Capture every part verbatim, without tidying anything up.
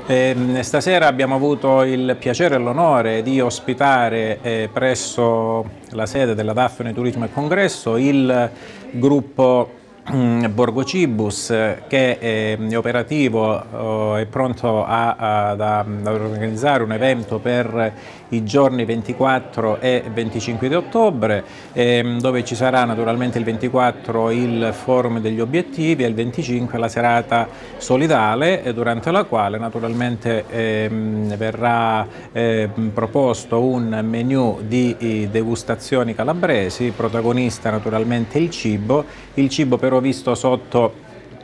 Eh, stasera abbiamo avuto il piacere e l'onore di ospitare eh, presso la sede della Daphne Turismo e Congresso il gruppo mh, Borgo Cibus, che è, è operativo, è pronto a, a, ad, ad organizzare un evento per i giorni ventiquattro e venticinque di ottobre, eh, dove ci sarà naturalmente il ventiquattro il forum degli obiettivi e il venticinque la serata solidale, durante la quale naturalmente eh, verrà eh, proposto un menù di degustazioni calabresi, protagonista naturalmente il cibo, il cibo però visto sotto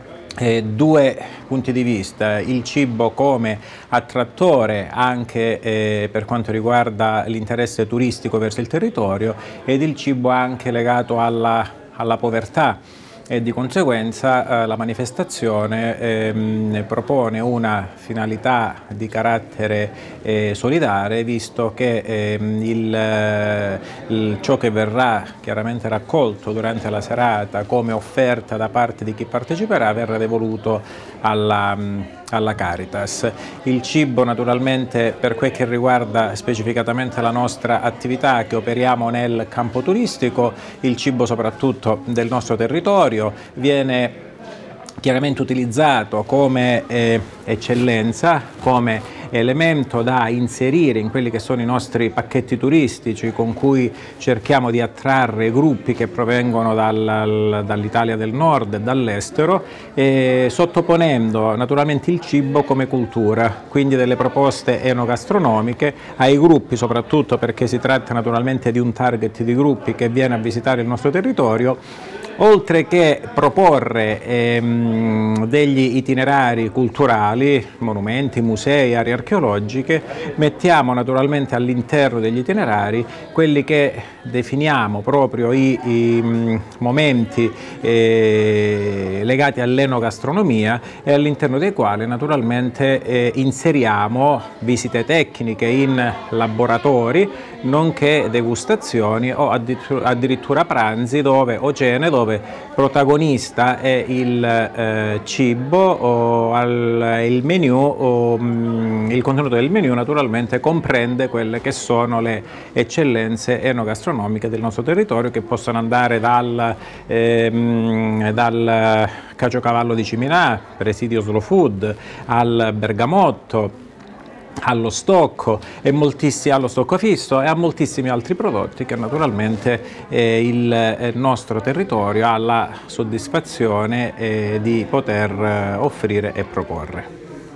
Eh, due punti di vista: il cibo come attrattore anche eh, per quanto riguarda l'interesse turistico verso il territorio, ed il cibo anche legato alla, alla povertà, e di conseguenza eh, la manifestazione ehm, propone una finalità di carattere eh, solidale, visto che ehm, il, eh, il, ciò che verrà chiaramente raccolto durante la serata come offerta da parte di chi parteciperà verrà devoluto alla, alla Caritas. Il cibo naturalmente, per quel che riguarda specificatamente la nostra attività che operiamo nel campo turistico, il cibo soprattutto del nostro territorio viene chiaramente utilizzato come eh, eccellenza, come elemento da inserire in quelli che sono i nostri pacchetti turistici, con cui cerchiamo di attrarre gruppi che provengono dal, dall'Italia del Nord e dall'estero, eh, sottoponendo naturalmente il cibo come cultura, quindi delle proposte enogastronomiche ai gruppi, soprattutto perché si tratta naturalmente di un target di gruppi che viene a visitare il nostro territorio. Oltre che proporre ehm, degli itinerari culturali, monumenti, musei, aree archeologiche, mettiamo naturalmente all'interno degli itinerari quelli che definiamo proprio i, i momenti eh, legati all'enogastronomia, e all'interno dei quali naturalmente eh, inseriamo visite tecniche in laboratori, nonché degustazioni o addirittura, addirittura pranzi dove, o cene dove protagonista è il eh, cibo, o al, il menù, o, mh, il contenuto del menù naturalmente comprende quelle che sono le eccellenze enogastronomiche del nostro territorio, che possono andare dal, ehm, dal caciocavallo di Ciminà, presidio Slow Food, al bergamotto, allo stocco e moltissimi, allo stocco fisso e a moltissimi altri prodotti che naturalmente eh, il eh, nostro territorio ha la soddisfazione eh, di poter eh, offrire e proporre.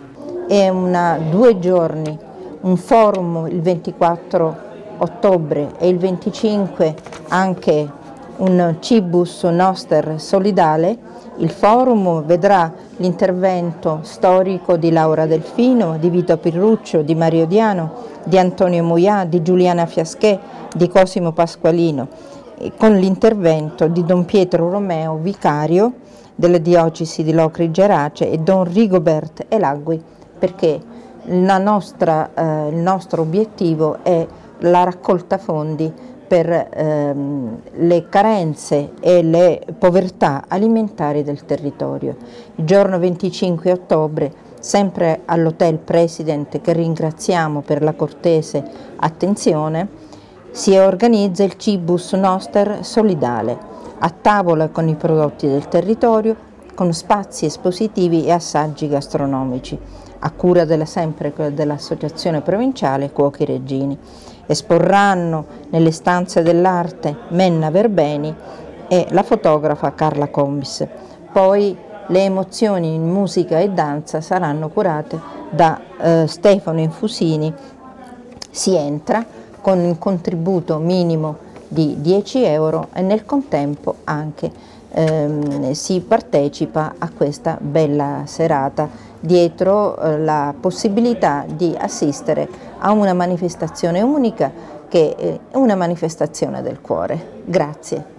È una, due giorni, un forum il ventiquattro ottobre e il venticinque anche un Cibus Noster solidale. Il forum vedrà l'intervento storico di Laura Delfino, di Vito Pirruccio, di Mario Diano, di Antonio Moià, di Giuliana Fiasché, di Cosimo Pasqualino, con l'intervento di Don Pietro Romeo, vicario della diocesi di Locri Gerace, e Don Rigobert Elagui, perché la nostra, eh, il nostro obiettivo è la raccolta fondi per ehm, le carenze e le povertà alimentari del territorio. Il giorno venticinque ottobre, sempre all'Hotel President, che ringraziamo per la cortese attenzione, si organizza il Cibus Noster solidale, a tavola con i prodotti del territorio, con spazi espositivi e assaggi gastronomici, a cura della, sempre dell'Associazione Provinciale Cuochi Reggini. Esporranno nelle stanze dell'arte Menna Verbeni e la fotografa Carla Combis. Poi le emozioni in musica e danza saranno curate da eh, Stefano Infusini. Si entra con un contributo minimo di dieci euro e nel contempo anche ehm, si partecipa a questa bella serata, dietro eh, la possibilità di assistere a una manifestazione unica che è una manifestazione del cuore. Grazie.